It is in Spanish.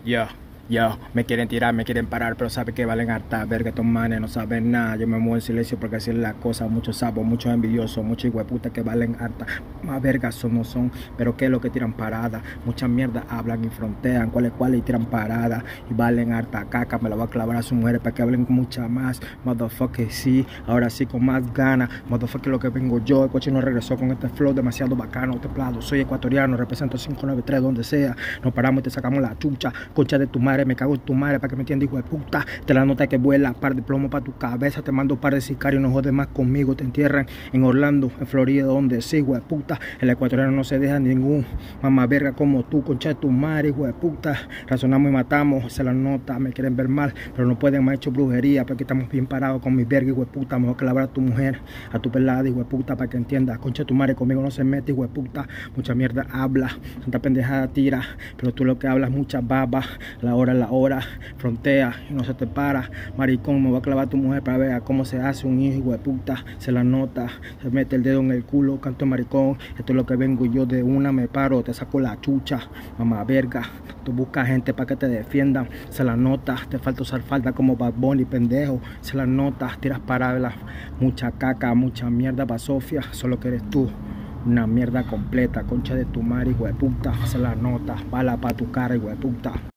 Yo, me quieren tirar, me quieren parar, pero saben que valen harta verga, estos manes no saben nada. Yo me muevo en silencio porque así es la cosa. Muchos sapos, muchos envidiosos, muchos hijueputas que valen harta. Más vergas no son, pero que es lo que tiran parada. Muchas mierdas hablan y frontean, cuáles y tiran parada. Y valen harta caca, me la voy a clavar a sus mujeres para que hablen mucha más. Motherfucker, sí, ahora sí con más ganas. Motherfucker, lo que vengo yo, el coche no regresó con este flow demasiado bacano, templado. Soy ecuatoriano, represento 593 donde sea. Nos paramos y te sacamos la chucha, concha de tu madre. Me cago en tu madre para que me entiendas, hijo de puta. Te la nota que vuela, par de plomo para tu cabeza. Te mando par de sicarios, no jodes más conmigo. Te entierran en Orlando, en Florida, donde sí, hijo de puta. El ecuatoriano no se deja ningún mamá verga como tú, concha de tu madre, hijo de puta. Razonamos y matamos, se la nota, me quieren ver mal, pero no pueden, me ha hecho brujería, porque estamos bien parados con mi verga, hijo de puta. Mejor clavar a tu mujer, a tu pelada, hijo de puta, para que entiendas. Concha de tu madre, conmigo no se mete, hijo de puta. Mucha mierda habla, tanta pendejada tira, pero tú lo que hablas, mucha baba. La hora, frontea y no se te para. Maricón, me va a clavar a tu mujer para ver cómo se hace un hijo de puta. Se la nota, se mete el dedo en el culo, canto maricón. Esto es lo que vengo yo, de una me paro, te saco la chucha, mamá verga. Tú buscas gente para que te defiendan. Se la nota, te falta usar falda como Bad Bunny, pendejo. Se la nota, tiras paradas, mucha caca, mucha mierda para Sofía. Solo que eres tú, una mierda completa, concha de tu madre, hijo de puta. Se la nota, bala para tu cara, hijo de puta.